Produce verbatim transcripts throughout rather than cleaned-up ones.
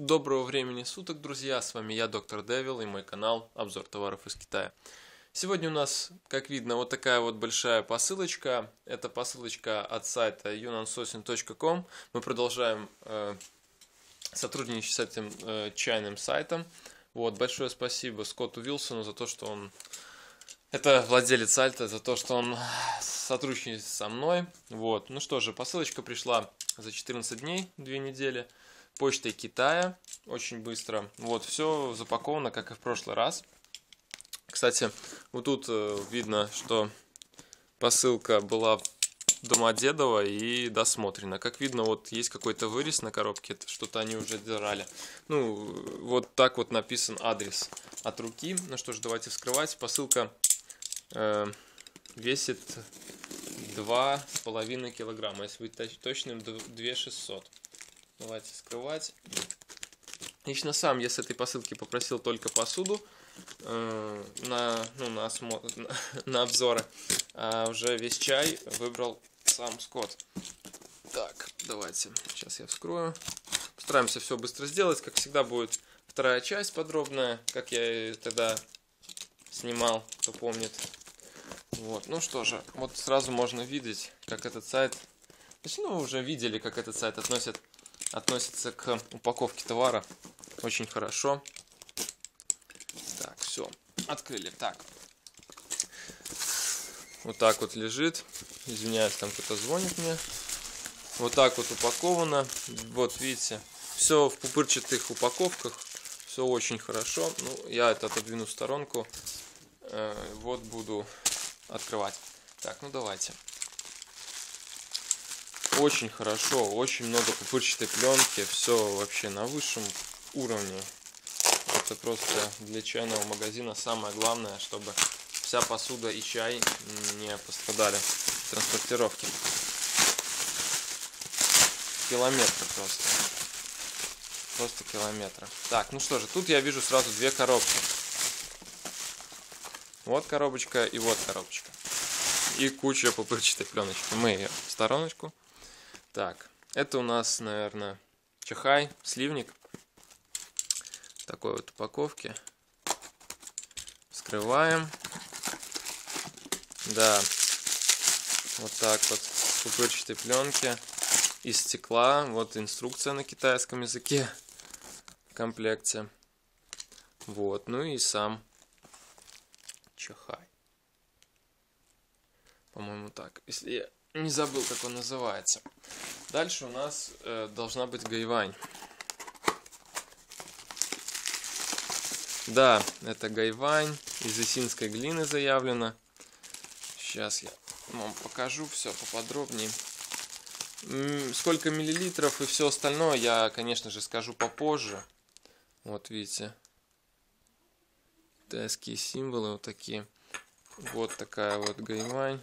Доброго времени суток, друзья! С вами я, доктор Девил, и мой канал Обзор товаров из Китая. Сегодня у нас, как видно, вот такая вот большая посылочка. Это посылочка от сайта юнан сосин точка ком. Мы продолжаем э, сотрудничать с этим э, чайным сайтом. Вот, большое спасибо Скотту Вилсону за то, что он... Это владелец сайта, за то, что он сотрудничает со мной. Вот, ну что же, посылочка пришла за четырнадцать дней, две недели. Почтой Китая, очень быстро. Вот, все запаковано, как и в прошлый раз. Кстати, вот тут э, видно, что посылка была Домодедово и досмотрена. Как видно, вот есть какой-то вырез на коробке, что-то они уже держали. Ну, вот так вот написан адрес от руки. Ну что ж, давайте вскрывать. Посылка э, весит два с половиной килограмма, если быть точным, две тысячи шестьсот. Давайте скрывать. Лично сам я с этой посылки попросил только посуду э, на, ну, на, осмотр, на, на обзоры, а уже весь чай выбрал сам Скотт. Так, давайте, сейчас я вскрою. Постараемся все быстро сделать. Как всегда будет вторая часть подробная, как я тогда снимал, кто помнит. Вот, ну что же, вот сразу можно видеть, как этот сайт... Точнее, ну, уже видели, как этот сайт относит относится к упаковке товара очень хорошо. Так, все, открыли. Так, вот так вот лежит. Извиняюсь, там кто-то звонит мне. Вот так вот упаковано. Вот видите, все в пупырчатых упаковках. Все очень хорошо. Ну, я это отодвину в сторонку. Э, вот буду открывать. Так, ну давайте. Очень хорошо, очень много пупырчатой пленки, все вообще на высшем уровне. Это просто для чайного магазина самое главное, чтобы вся посуда и чай не пострадали в транспортировке. Километры просто. Просто километры. Так, ну что же, тут я вижу сразу две коробки. Вот коробочка и вот коробочка. И куча пупырчатой пленочки. Мы ее в стороночку. Так, это у нас, наверное, чахай, сливник. В такой вот упаковке. Вскрываем. Да, вот так вот в пупырчатой пленке. Из стекла. Вот инструкция на китайском языке в комплекте. Вот, ну и сам чахай. По-моему, так. Если я не забыл, как он называется. Дальше у нас э, должна быть гайвань. Да, это гайвань. Из исинской глины заявлено. Сейчас я вам покажу все поподробнее. М-м, сколько миллилитров и все остальное я, конечно же, скажу попозже. Вот видите. Китайские символы вот такие. Вот такая вот гайвань.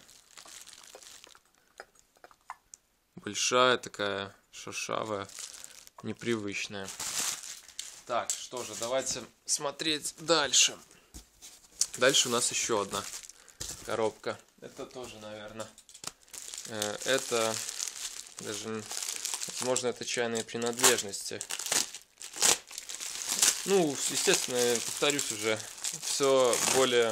Большая такая, шершавая, непривычная. Так, что же, давайте смотреть дальше. Дальше у нас еще одна коробка. Это тоже, наверное, э, это даже, возможно, это чайные принадлежности. Ну, естественно, повторюсь уже, все более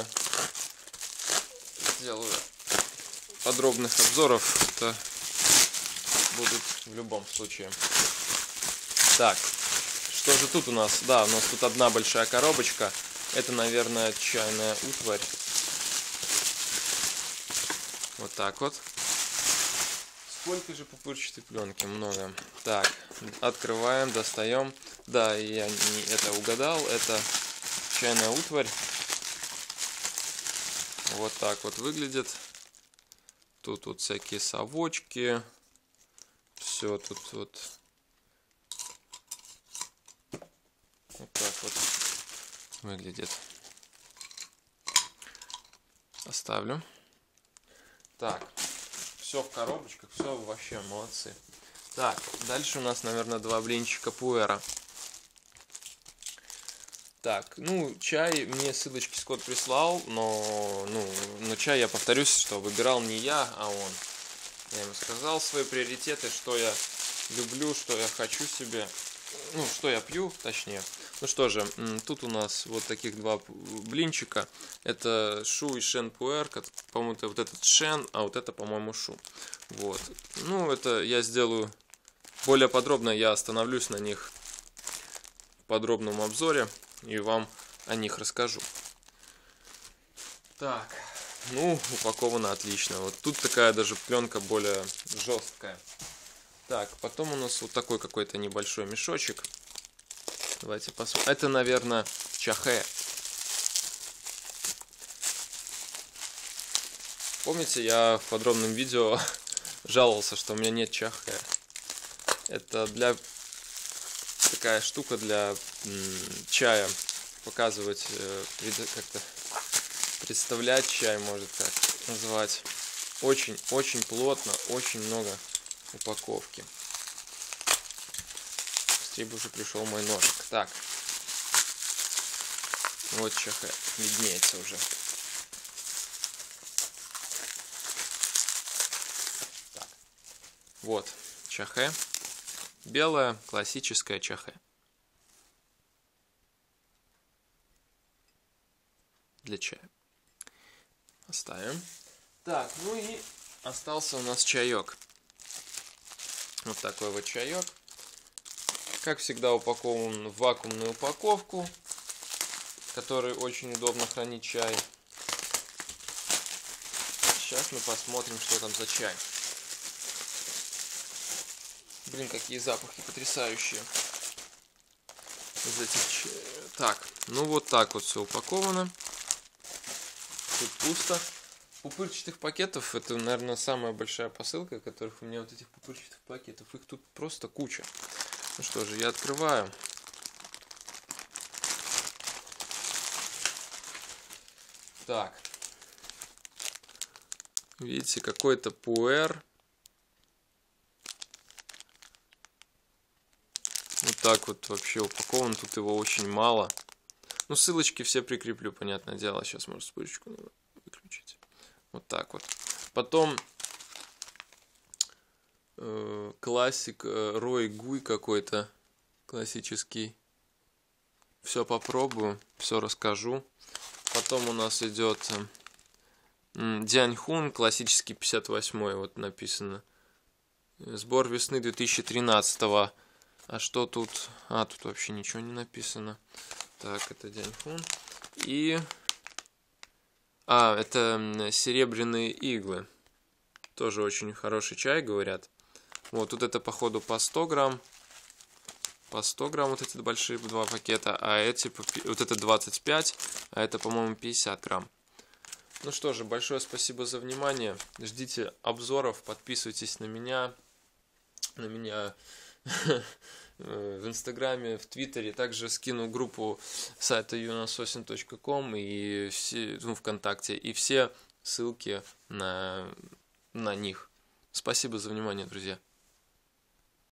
сделаю подробных обзоров. Это будут в любом случае. Так, что же тут у нас? Да, у нас тут одна большая коробочка. Это, наверное, чайная утварь. Вот так вот. Сколько же пупырчатой пленки? Много. Так, открываем, достаем. Да, я не это угадал. Это чайная утварь. Вот так вот выглядит. Тут вот всякие совочки. Все тут вот вот так вот выглядит. Оставлю. Так, все в коробочках, все вообще молодцы. Так, дальше у нас, наверное, два блинчика пуэра. Так, ну, чай мне ссылочки Скотт прислал, но, ну, но чай, я повторюсь, что выбирал не я, а он. Я ему сказал свои приоритеты, что я люблю, что я хочу себе. ну, что я пью, точнее. Ну что же, тут у нас вот таких два блинчика. Это шу и шен пуэр, по-моему, это вот этот шен, а вот это, по-моему, шу. Вот. Ну, это я сделаю более подробно, я остановлюсь на них в подробном обзоре и вам о них расскажу. Так, ну, упаковано отлично. Вот тут такая даже пленка более жесткая. Так, потом у нас вот такой какой-то небольшой мешочек. Давайте посмотрим. Это, наверное, чахэ. Помните, я в подробном видео жаловался, что у меня нет чахэ. Это для такая штука для м, чая. Показывать, э, как-то представлять чай, может так называть. Очень-очень плотно, очень много упаковки. Быстрее бы уже пришел мой ножик. Так. Вот чахэ. Виднеется уже. Так. Вот чахэ. Белая классическая чахэ. Для чая. Оставим. Так, ну и остался у нас чаек. Вот такой вот чаек. Как всегда, упакован в вакуумную упаковку, в которой очень удобно хранить чай. Сейчас мы посмотрим, что там за чай. Блин, какие запахи потрясающие. Из этих... Так, ну вот так вот все упаковано. Тут пусто. Пупырчатых пакетов, это, наверное, самая большая посылка, которых у меня вот этих пупырчатых пакетов. Их тут просто куча. Ну что же, я открываю. Так. Видите, какой-то пуэр. Вот так вот вообще упакован. Тут его очень мало. Ну, ссылочки все прикреплю, понятное дело. Сейчас, может, вспышечку выключить. Вот так вот. Потом э, классик э, Рой Гуй какой-то классический. Все попробую, все расскажу. Потом у нас идет э, Дяньхун, классический пятьдесят восьмой, вот написано. Сбор весны две тысячи тринадцатого. А что тут? А, тут вообще ничего не написано. Так, это Дяньхун. И... А, это серебряные иглы. Тоже очень хороший чай, говорят. Вот, тут это, походу, по сто грамм. По сто грамм вот эти большие два пакета. А эти, вот это двадцать пять, а это, по-моему, пятьдесят грамм. Ну что же, большое спасибо за внимание. Ждите обзоров, подписывайтесь на меня. На меня... в Инстаграме, в Твиттере, также скину группу сайта юнансосин точка ком и все, ну, ВКонтакте, и все ссылки на, на них. Спасибо за внимание, друзья.